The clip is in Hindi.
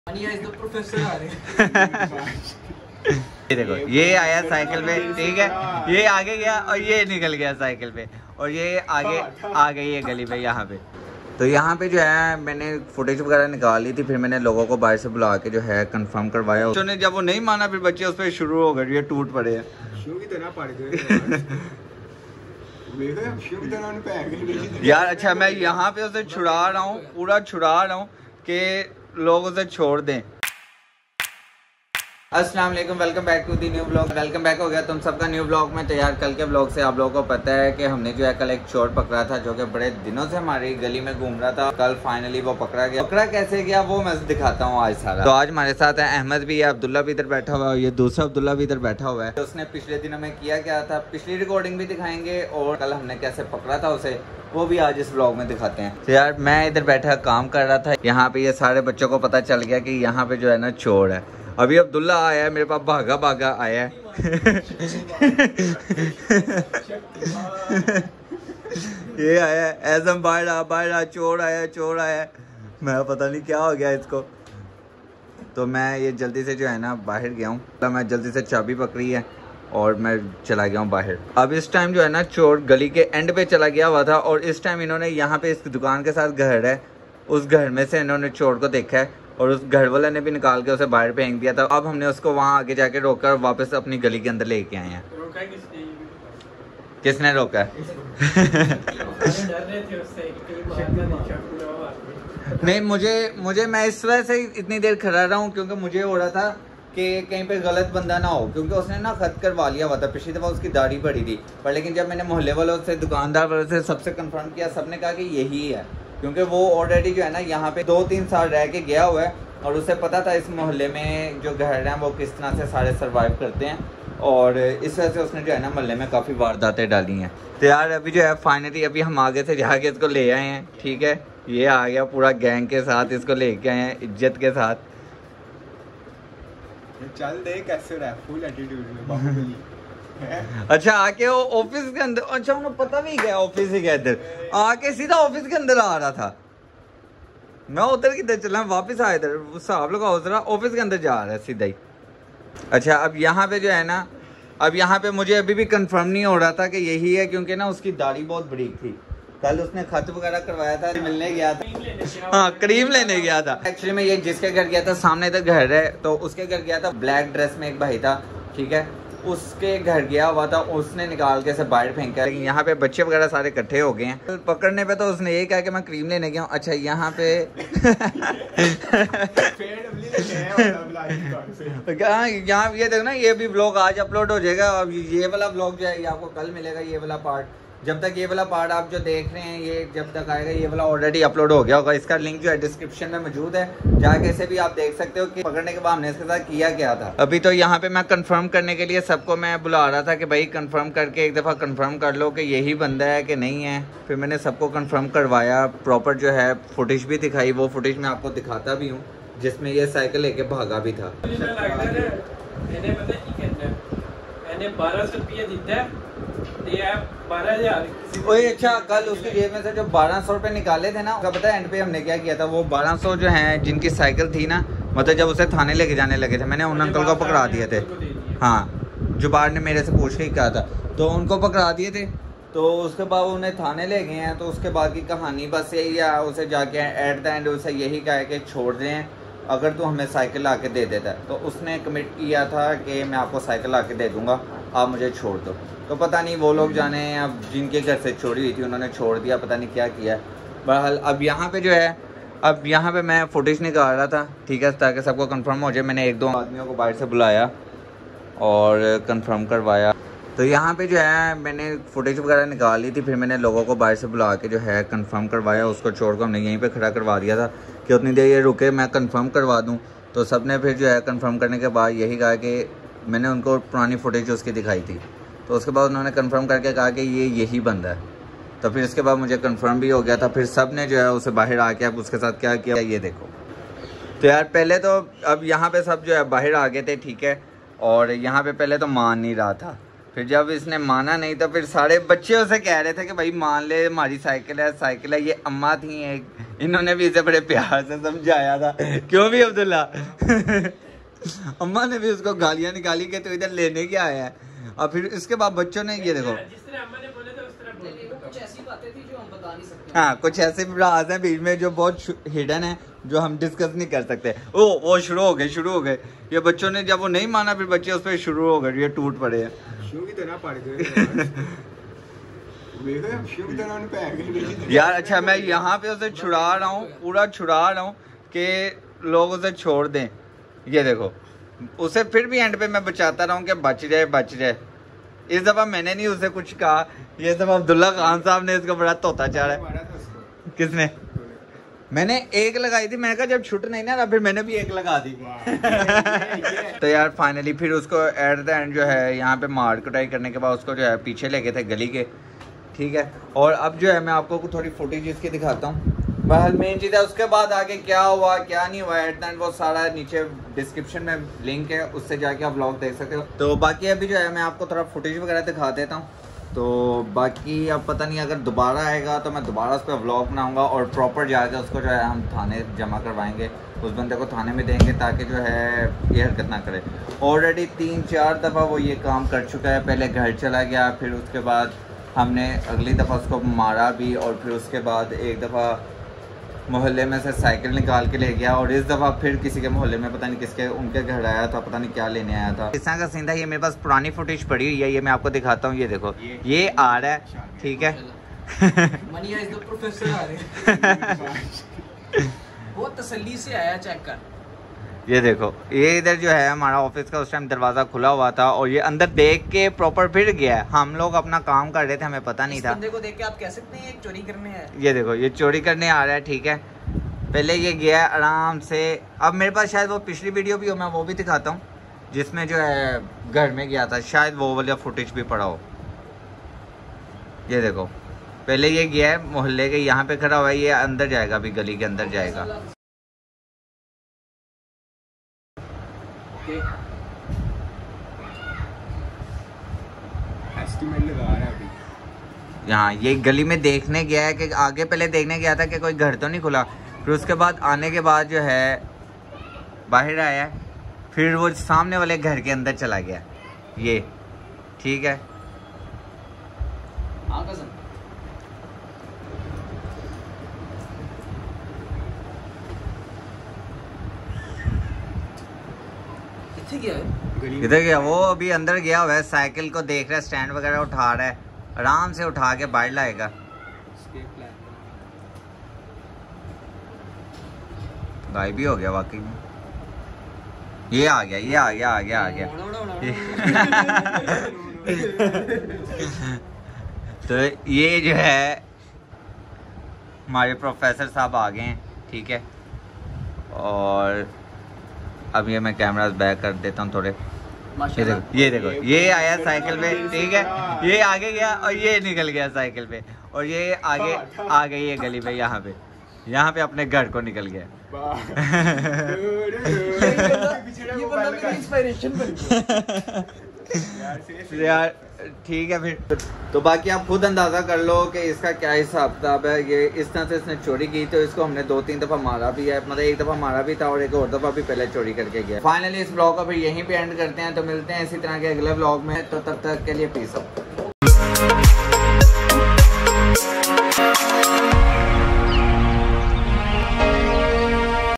ये देखो, ये आया साइकिल पे, ठीक है, ये आगे गया और ये निकल गया साइकिल पे, और ये आगे आ गई है गली पे यहाँ पे। तो यहाँ पे जो है मैंने फुटेज वगैरह निकाल ली थी, फिर मैंने लोगों को बाहर से बुला के जो है कंफर्म करवाया। उन्होंने जब वो नहीं माना, फिर बच्चे उस पर शुरू हो गए, ये टूट पड़े हैं। यार अच्छा, मैं यहाँ पे उसे छुड़ा रहा हूँ, पूरा छुड़ा रहा हूँ कि लोग उसे छोड़ दें। अस्सलाम वालेकुम, welcome back to the new blog. Welcome back हो गया तुम सबका न्यू ब्लॉग में। तो यार कल के ब्लॉग से आप लोगों को पता है कि हमने जो है कल एक चोर पकड़ा था, जो कि बड़े दिनों से हमारी गली में घूम रहा था। कल फाइनली वो पकड़ा गया। पकड़ा कैसे गया वो मैं दिखाता हूँ आज सारा। तो आज हमारे साथ है अहमद भी है, अब्दुल्ला भी इधर बैठा हुआ है, ये दूसरा अब्दुल्ला भी इधर बैठा हुआ है। तो उसने पिछले दिनों में किया क्या था, पिछली रिकॉर्डिंग भी दिखाएंगे, और कल हमने कैसे पकड़ा था उसे, वो भी आज इस ब्लॉग में दिखाते हैं। तो यार मैं इधर बैठा काम कर रहा था, यहाँ पे ये सारे बच्चों को पता चल गया कि यहाँ पे जो है ना चोर है। अभी अब्दुल्ला आया है मेरे पास, भागा भागा आया है। ये आया है ऐसम, बाहर चोर आया। मैं पता नहीं क्या हो गया इसको। तो मैं ये जल्दी से जो है ना बाहर गया हूँ, मैं जल्दी से चाबी पकड़ी है और मैं चला गया हूँ बाहर। अब इस टाइम जो है ना चोर गली के एंड पे चला गया हुआ था, और इस टाइम इन्होंने यहाँ पे इस दुकान के साथ घर है, उस घर में से इन्होंने चोर को देखा है, और उस घर वाले ने भी निकाल के उसे बाहर फेंक दिया था। अब हमने उसको वहाँ आगे जाके रोका और वापस अपनी गली के अंदर लेके आए हैं। रोका किसने रोका? नहीं, मुझे मैं इस वजह से इतनी देर खड़ा रहा हूँ क्योंकि मुझे हो रहा था कि कहीं पे गलत बंदा ना हो, क्योंकि उसने ना खत करवा लिया हुआ था। पिछली दफ़ा उसकी दाढ़ी पड़ी थी, पर लेकिन जब मैंने मोहल्ले वालों से, दुकानदार वालों से सबसे कंफर्म किया, सबने कहा कि यही है, क्योंकि वो ऑलरेडी जो है ना यहाँ पे 2-3 साल रह के गया हुआ है, और उसे पता था इस मोहल्ले में जो घर हैं वो किस तरह से सारे सर्वाइव करते हैं, और इस वजह से उसने जो है ना मोहल्ले में काफ़ी वारदातें डाली हैं। तो यार अभी जो है फाइनली अभी हम आगे से जाके इसको ले आए हैं, ठीक है, ये आ गया पूरा गैंग के साथ, इसको लेके आए हैं इज्जत के साथ। चल दे कैसे रहा, फुल एटीट्यूड में। अच्छा आके वो ऑफिस के अंदर, अच्छा उन्हें पता भी गया ऑफिस ही के अंदर, आके सीधा ऑफिस के अंदर आ रहा था। मैं उधर किधर चला, वापस आया इधर, साहब लोग ऑफिस के अंदर जा रहा है सीधा ही। अच्छा अब यहाँ पे जो है ना, अब यहाँ पे मुझे अभी भी कंफर्म नहीं हो रहा था कि यही है, क्योंकि ना उसकी दाढ़ी बहुत बड़ी थी। कल उसने खत वगैरह करवाया था, मिलने गया था, हाँ क्रीम लेने गया था। एक्चुअली मैं ये जिसके घर गया था, सामने इधर घर है, तो उसके घर गया था। ब्लैक ड्रेस में एक भाई था, ठीक है, उसके घर गया हुआ था, उसने निकाल के से बाहर फेंका। लेकिन यहाँ पे बच्चे वगैरह सारे इकट्ठे हो गए हैं। पकड़ने पे तो उसने यही कहा कि मैं क्रीम लेने गया हूँ। अच्छा यहाँ पे यहाँ ये देखो ना, ये भी ब्लॉग आज अपलोड हो जाएगा। अब ये वाला ब्लॉग जो है ये आपको कल मिलेगा, ये वाला पार्ट। जब तक ये वाला पार्ट आप जो देख रहे हैं, ये जब तक आएगा ये वाला ऑलरेडी अपलोड हो गया होगा। इसका लिंक जो है डिस्क्रिप्शन में मौजूद है, जाके इसे भी आप देख सकते हो कि पकड़ने के बाद हमने इसके साथ किया क्या था। अभी तो यहाँ पे मैं कंफर्म करने के लिए सबको मैं बुला रहा था कि भाई कंफर्म करके एक दफ़ा कंफर्म कर लो कि यही बंदा है कि नहीं है। फिर मैंने सबको कंफर्म करवाया, प्रॉपर जो है फुटेज भी दिखाई, वो फुटेज मैं आपको दिखाता भी हूँ, जिसमें ये साइकिल लेके भागा भी था। 1200 रुपये जीता है, 12,000। ओए अच्छा, कल उसकी जेब में से जो 1200 रुपये निकाले थे ना, उसका पता है एंड पे हमने क्या किया था? वो 1200 जो हैं जिनकी साइकिल थी ना, मतलब जब उसे थाने लेके जाने लगे थे, मैंने उन अंकल को पकड़ा दिए थे। हाँ, जुबार ने मेरे से पूछ के कहा था, तो उनको पकड़ा दिए थे। तो उसके बाद उन्हें थाने ले गए हैं। तो उसके बाद की कहानी बस यही है, उसे जाके एट द एंड उसे यही कहा कि छोड़ दें, अगर तू हमें साइकिल ला के दे देता है। तो उसने कमिट किया था कि मैं आपको साइकिल ला के दे दूँगा, आप मुझे छोड़ दो। तो पता नहीं वो लोग जाने, अब जिनके घर से चोरी हुई थी उन्होंने छोड़ दिया, पता नहीं क्या किया। बहरहाल अब यहाँ पे जो है, अब यहाँ पे मैं फुटेज निकाल रहा था, ठीक है, ताकि सबको कंफर्म हो जाए। मैंने 1-2 आदमियों को बाहर से बुलाया और कंफर्म करवाया। तो यहाँ पे जो है मैंने फुटेज वगैरह निकाल ली थी, फिर मैंने लोगों को बाहर से बुला के जो है कंफर्म करवाया। उसको चोर को हमने यहीं पे खड़ा करवा दिया था कि उतनी देर ये रुके, मैं कंफर्म करवा दूँ। तो सब ने फिर जो है कंफर्म करने के बाद यही कहा कि मैंने उनको पुरानी फुटेज उसकी दिखाई थी, तो उसके बाद उन्होंने कंफर्म करके कहा कि ये यही बंदा है। तो फिर इसके बाद मुझे कंफर्म भी हो गया था। फिर सब ने जो है उसे बाहर आके अब उसके साथ क्या किया ये देखो। तो यार पहले तो अब यहाँ पे सब जो है बाहर आ गए थे, ठीक है, और यहाँ पे पहले तो मान नहीं रहा था, फिर जब इसने माना नहीं तो फिर सारे बच्चे उसे कह रहे थे कि भाई मान ले, हमारी साइकिल है। ये अम्मा थी एक, इन्होंने भी इसे बड़े प्यार से समझाया था, क्यों भी अब्दुल्ला अम्मा ने भी उसको गालियां निकाली कि तू इधर लेने क्या आया है। और फिर इसके बाद बच्चों ने ये देखो, हाँ कुछ ऐसे राज हैं बीच में जो बहुत हिडन है, जो हम डिस्कस नहीं कर सकते। वो शुरू हो गए ये बच्चों ने, जब वो नहीं माना फिर बच्चे उस पर शुरू हो गए, ये टूट पड़े हैं। यार अच्छा मैं यहाँ पे उसे छुड़ा रहा हूँ, पूरा छुड़ा रहा हूँ कि लोग उसे छोड़ दें। ये देखो उसे फिर भी एंड पे मैं बचाता रहा हूँ कि बच जाए। इस दफा मैंने नहीं उसे कुछ कहा, ये दफा अब्दुल्ला खान साहब ने इसको बड़ा तोता चाड़ा। किसने? मैंने एक लगाई थी, मैंने कहा जब छुट नहीं ना फिर मैंने भी एक लगा दी। तो यार फाइनली फिर उसको एट द एंड जो है यहाँ पे मार कुटाई करने के बाद उसको जो है पीछे ले गए थे गली के, ठीक है। और अब जो है मैं आपको थोड़ी फुटेज इसकी दिखाता हूँ। बहरहाल मेन चीज़ है, उसके बाद आगे क्या हुआ क्या नहीं हुआ एट द एंड वो सारा नीचे डिस्क्रिप्शन में लिंक है, उससे जाके आप व्लॉग देख सकते हो। तो बाकी अभी जो है मैं आपको थोड़ा फुटेज वगैरह दिखा देता हूँ। तो बाकी अब पता नहीं अगर दोबारा आएगा तो मैं दोबारा उस पर व्लॉग बनाऊंगा और प्रॉपर जाके उसको जो है हम थाने जमा करवाएंगे, उस बंदे को थाने में देंगे ताकि जो है ये हरकत ना करे। ऑलरेडी 3-4 दफ़ा वो ये काम कर चुका है, पहले घर चला गया, फिर उसके बाद हमने अगली दफ़ा उसको मारा भी, और फिर उसके बाद एक दफ़ा मोहल्ले में से साइकिल निकाल के ले गया, और इस दफ़ा फिर किसी के मोहल्ले में पता नहीं किसके उनके घर आया था, पता नहीं क्या लेने आया था। इस तरह का सीन था। ये मेरे पास पुरानी फुटेज पड़ी हुई है, ये मैं आपको दिखाता हूँ। ये देखो ये आ रहा है, ठीक है। बहुत तसल्ली से आया, चेक कर। ये देखो ये इधर जो है हमारा ऑफिस का उस टाइम दरवाजा खुला हुआ था, और ये अंदर देख के प्रॉपर फिर गया है। हम लोग अपना काम कर रहे थे, हमें पता नहीं था। बंदे को देख के आप कह सकते हैं चोरी करने है। ये देखो ये चोरी करने आ रहा है, ठीक है। पहले ये गया आराम से। अब मेरे पास शायद वो पिछली वीडियो भी हो, मैं वो भी दिखाता हूँ जिसमें जो है घर में गया था, शायद वो वाला फुटेज भी पड़ा हो। ये देखो पहले ये गया है मोहल्ले के, यहाँ पे खड़ा हुआ है, ये अंदर जाएगा, अभी गली के अंदर जाएगा। यहाँ ये गली में देखने गया है कि आगे पहले देखने गया था कि कोई घर तो नहीं खुला, फिर उसके बाद आने के बाद जो है बाहर आया, फिर वो सामने वाले घर के अंदर चला गया, ये ठीक है। किधर गया वो? अभी अंदर गया हुआ है, साइकिल को देख रहा है, स्टैंड वगैरह उठा रहा है, आराम से उठा के बाहर लाएगा। गायब भी हो गया वाकई में। ये आ गया तो ये जो है हमारे प्रोफेसर साहब आ गए हैं, ठीक है। और अब ये मैं कैमरा बैक कर देता हूँ थोड़े। ये देखो ये आया साइकिल पे, ठीक है, ये आगे गया और ये निकल गया साइकिल पे, और ये आगे आ गई है गली पे, यहाँ पे अपने घर को निकल गया। यार ठीक है फिर। तो बाकी आप खुद अंदाजा कर लो कि इसका क्या हिसाब किताब है। ये इस तरह से इसने चोरी की, तो इसको हमने 2-3 दफा मारा भी है, मतलब एक दफा मारा भी था और एक और दफा भी पहले चोरी करके गया। फाइनली इस ब्लॉग को फिर यहीं पे एंड करते हैं, तो मिलते हैं इसी तरह के अगले ब्लॉग में, तो तब तक के लिए पीस आउट।